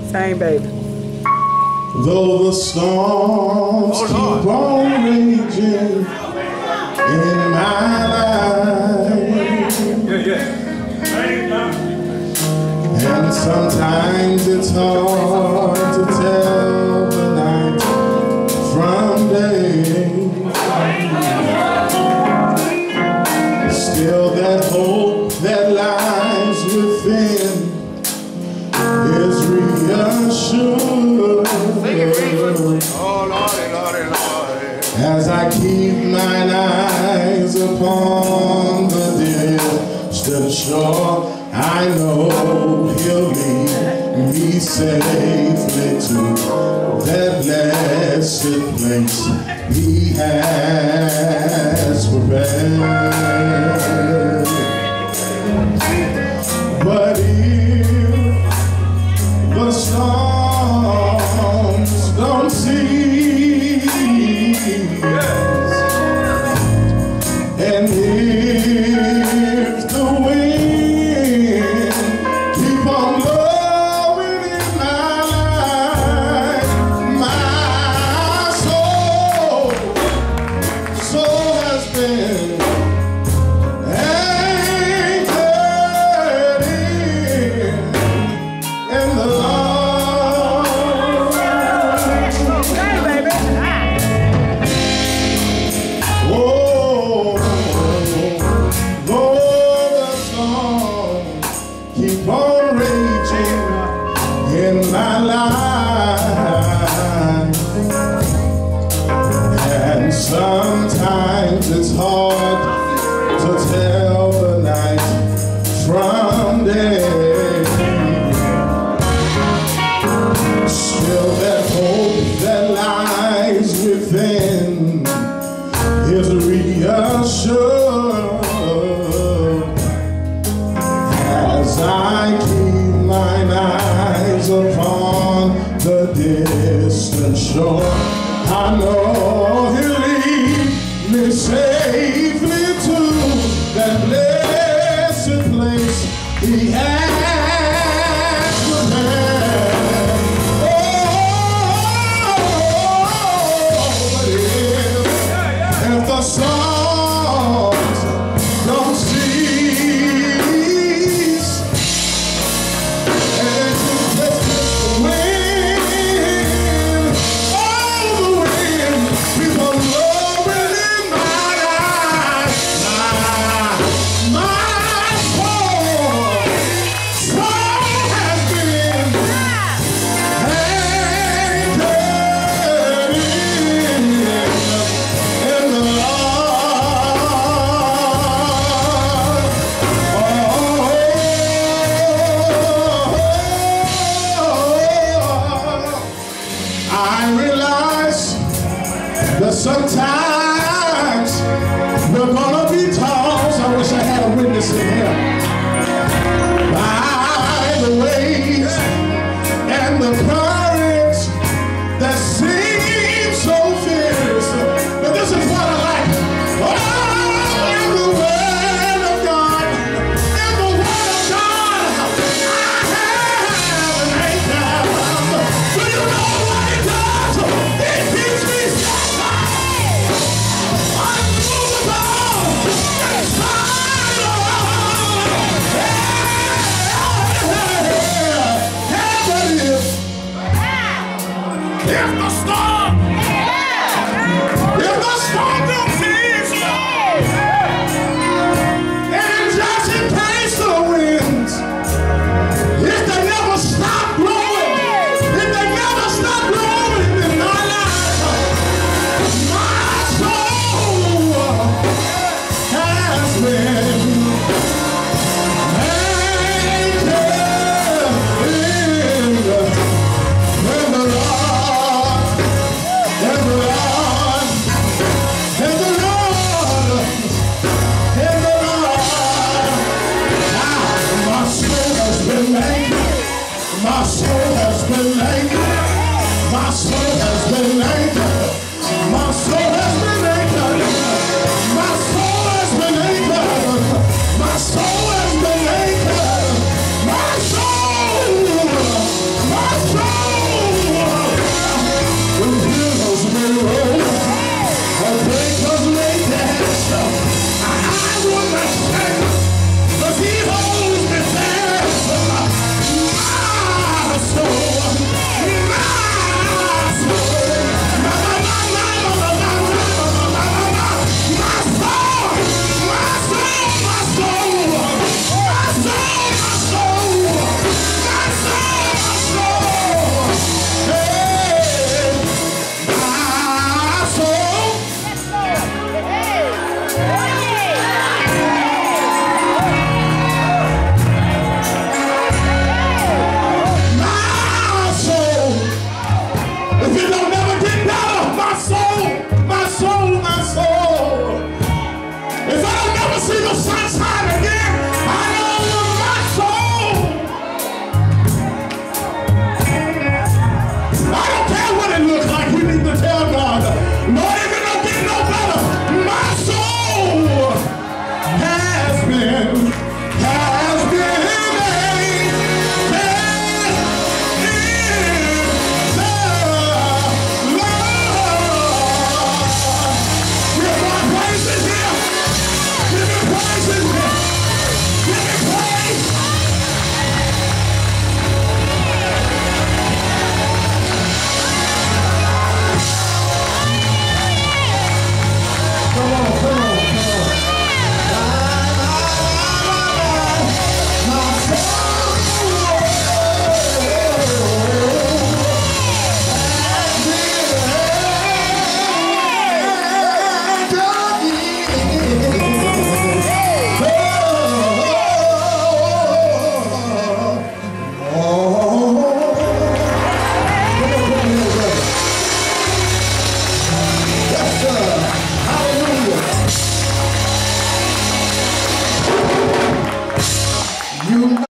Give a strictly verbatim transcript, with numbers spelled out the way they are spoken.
Same, baby. Though the storms oh, keep on raging in my life, yeah, yeah. and sometimes it's hard to tell the night from day. Still that hope that lies within is reassured. Oh, Lordy, Lordy, Lordy. As I keep mine eyes upon the distant shore, I know He'll lead me safely to that blessed place He has prepared. But if the storms don't cease, and if the wind keep on blowing in my life, my soul, soul has been anchored in, in the Lord. Keep on raging in my life, and sometimes it's hard to tell the night from day. Still that hope that lies within is reassured. As I keep mine eyes upon the distant shore, I know He'll lead me safely to that blessed place He has prepared. Oh, if, if the storms don't cease, sometimes we're gonna be tossed. I wish I had a witness in here. By the waves and the currents that seem so fierce. But this is what I like. Oh, in the Word of God, in the Word of God, I have an anchor. Do you know what it does? It keeps me safe. If the storm, if the storm don't cease, and just in case the winds, if they never stop blowing, if they never stop blowing in my life, my soul has been My soul has been anchored. My soul has been anchored.